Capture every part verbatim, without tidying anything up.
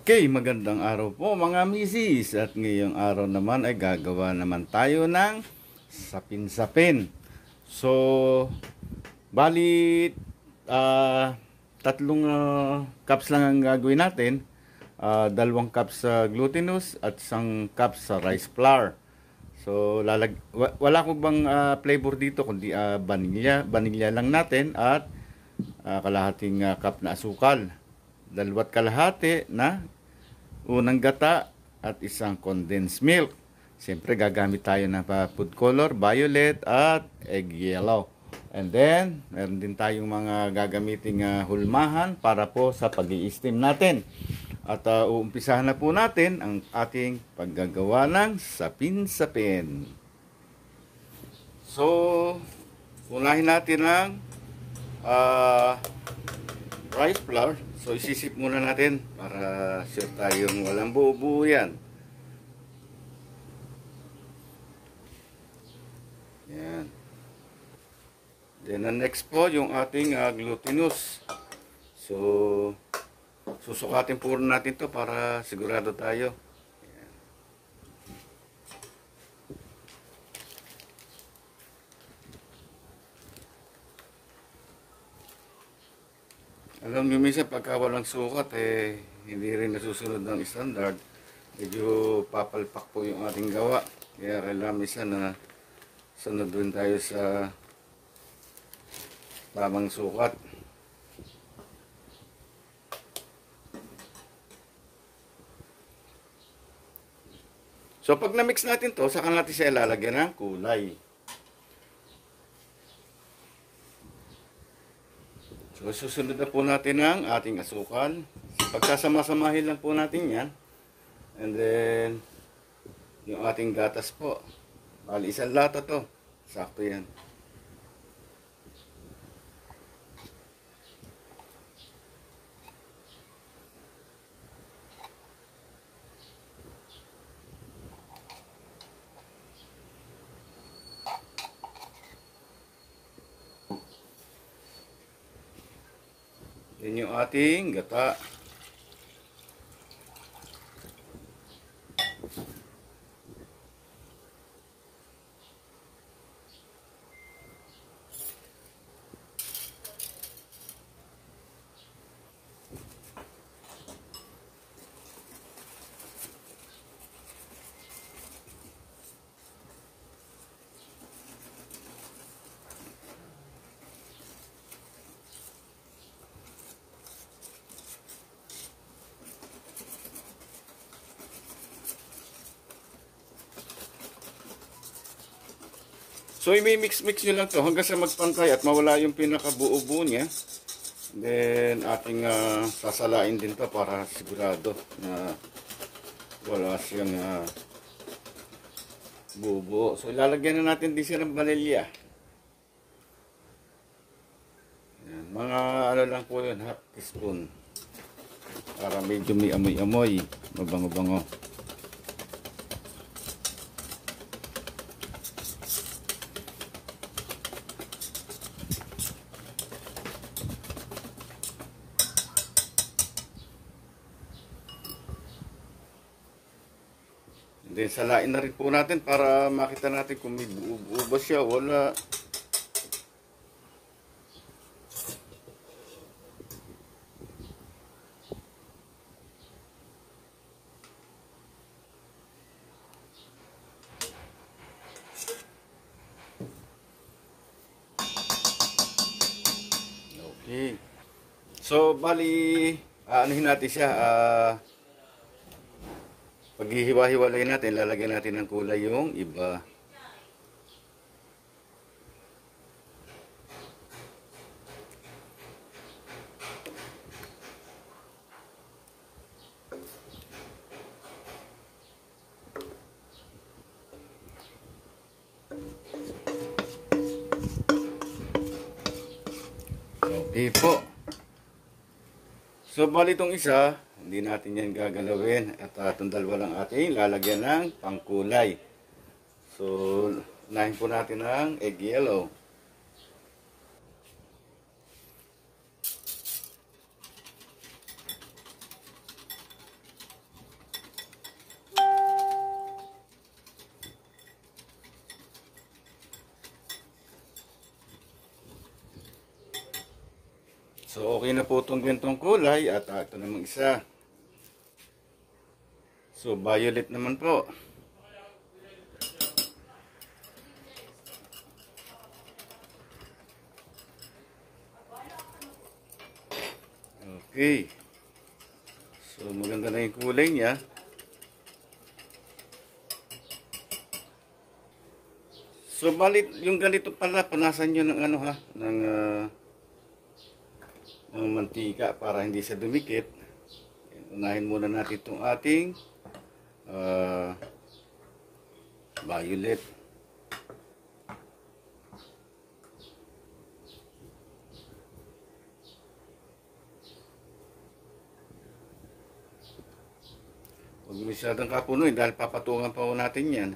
Okay, magandang araw po mga misis. At ngayong araw naman ay gagawa naman tayo ng sapin-sapin. So, bali ah, tatlong ah, cups lang ang gagawin natin. Ah, dalawang cups sa glutinous at isang cups sa rice flour. So, lalag wa- wala ko bang ah, flavor dito kundi ah, vanilla, vanilla lang natin at ah, kalahating ah, cup na asukal. Dalawat kalahati na unang gata at isang condensed milk. Siyempre gagamit tayo ng pa food color, violet at egg yellow. And then, meron din tayong mga gagamiting uh, hulmahan para po sa pag-i-steam natin. At uh, uumpisahan na po natin ang ating paggagawa ng sapin-sapin. So, unahin natin ang uh, rice flour. So isisip muna natin para sure tayong walang buo-buo yan. Yan. Then ang next po yung ating uh, glutinous. So susukatin po natin to para sigurado tayo. Alam nyo minsan pagka walang sukat eh hindi rin nasusunod ng standard. Medyo papalpak po yung ating gawa. Kaya kailangan minsan na sunod din tayo sa tamang sukat. So pag na-mix natin to, saka natin siya ilalagyan ng kulay. So, susunod na po natin ang ating asukal. Pagsasama-samahin lang po natin yan. And then, yung ating gatas po. Bali, isang lata to. Sakto yan. Yan yung ating gata. So, i-mix-mix nyo lang to hanggang sa magpantay at mawala yung pinakabuo-buo niya. Then, ating uh, sasalain din to para sigurado na wala siyang uh, buo-buo. So, ilalagyan na natin din siya ng vanilya. Yan, mga ano lang po yun, half teaspoon. Para medyo may amoy-amoy, mabango-bango. Then salain na rin po natin para makita natin kung may buo-buo ba siya o wala. Okay. So bali, aanuhin natin siya. Ah... Uh, Paghihiwa-hiwalay natin, lalagyan natin ng kulay yung iba. Okay po. So, bali itong isa, hindi natin yan gagalawin. At uh, itong dalawa lang ating lalagyan ng pangkulay. So, unahin po natin ang egg yellow. So okay na po itong gantong kulay at uh, ito namang isa. So violet naman po. Okay. So maganda na yung kulay niya. So balit yung ganito pala, punasan nyo ng ano ha, ng, uh, ng mantika para hindi siya dumikit. Unahin muna natin itong ating uh, violet. Huwag masyadong kapunoy dahil papatungan pa po natin yan.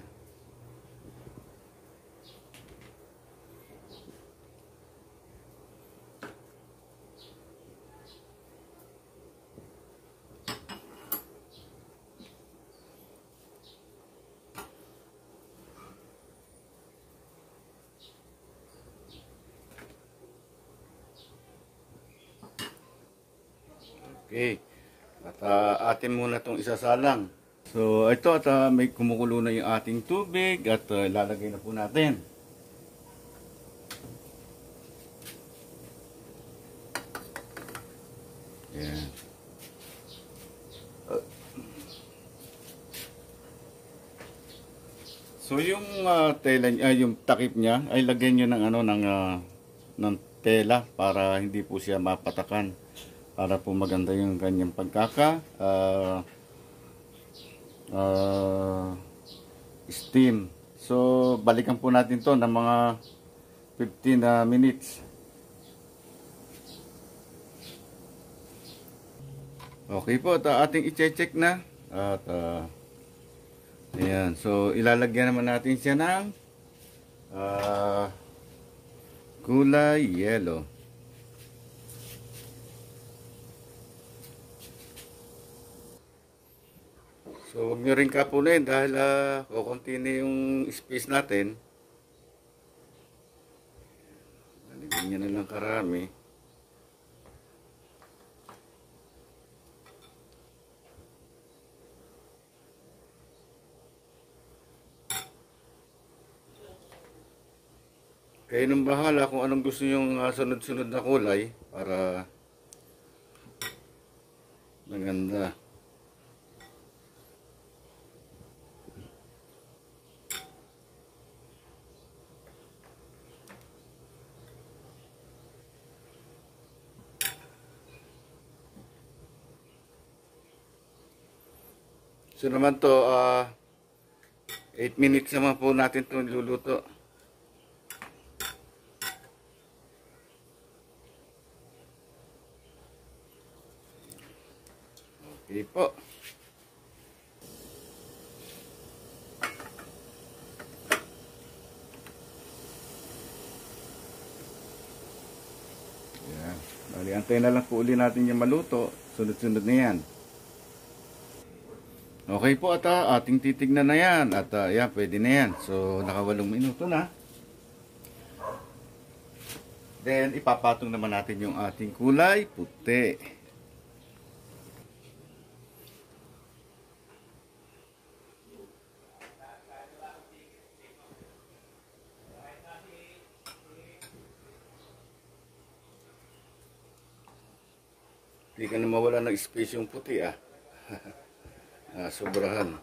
Okay. At uh, atin muna itong isasalang. So ito at uh, may kumukulo na yung ating tubig at uh, ilalagay na po natin. Yan. Uh, so yung uh, tela uh, yung takip niya ay lagyan niyo ng ano ng uh, ng tela para hindi po siya mapatakan. Para po maganda yung kanyang pagkaka uh, uh, steam. So balikan po natin to ng mga fifteen uh, minutes. Okay po, at uh, ating i-check na at uh, ayan. So ilalagyan naman natin siya ng uh, kulay yellow. So, huwag nyo rin kapunin dahil uh, kukunti na yung space natin. Naligyan nyo na lang karami. Kayo nang bahala kung anong gusto nyo uh, sunod-sunod na kulay para maganda. So naman to, uh, eight minutes naman po natin ito luluto. Okay po. Yan. Bali, antay na lang po uli natin yung maluto. Sunod-sunod na yan. Okay po at uh, ating titignan na yan at uh, yan, pwede na yan. So nakawalong minuto na. Then ipapatong naman natin yung ating kulay puti. Hindi ka na mawala ng space yung puti ah. Ah, sobrahan.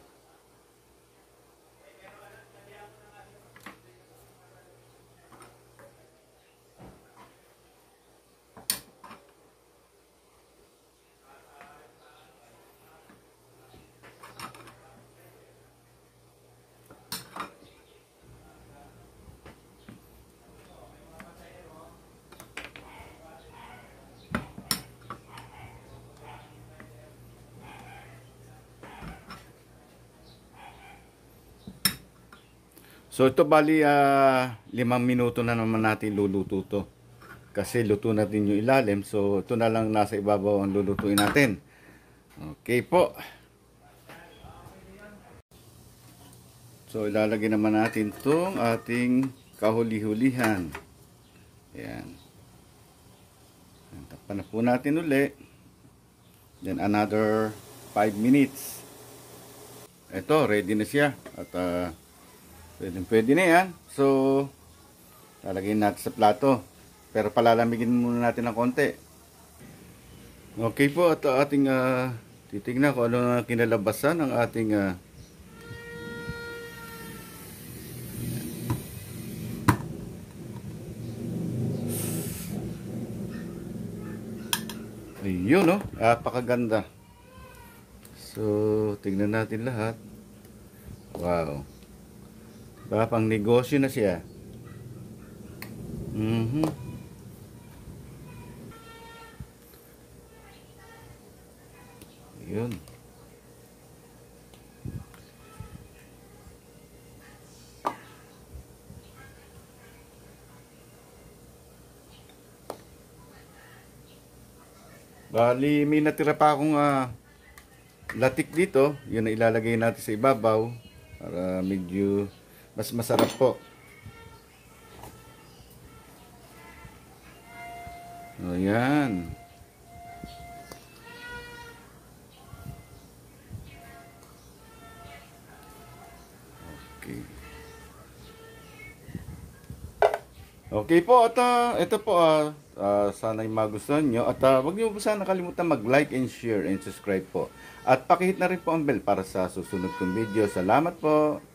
So ito bali uh, limang minuto na naman natin luluto to. Kasi luto natin yung ilalim. So ito na lang nasa ibabaw ang lulutuin natin. Okay po. So ilalagay naman natin itong ating kahuli-hulihan. Ayan. Takpan na po natin uli. Then another five minutes. Ito, ready na siya. At uh, pwede, pwede na yan. So, lalagyan natin sa plato. Pero palalamigin muna natin ng konti. Okay po, at uh, ating uh, titignan kung ano na kinalabasan ng ating uh, ayun, no? Napakaganda. So, tignan natin lahat. Wow. Diba, pang negosyo na siya. Mhm. Ayun. Bali, may natira pa akong uh, latik dito. Yun na ilalagay natin sa ibabaw para medyo mas masarap po. Ayan. Okay. Okay po, at uh, ito po, uh, uh, sana'y magustuhan nyo. At uh, huwag nyo po sana nakalimutan mag-like and share and subscribe po. At pakihit na rin po ang bell para sa susunod kong video. Salamat po.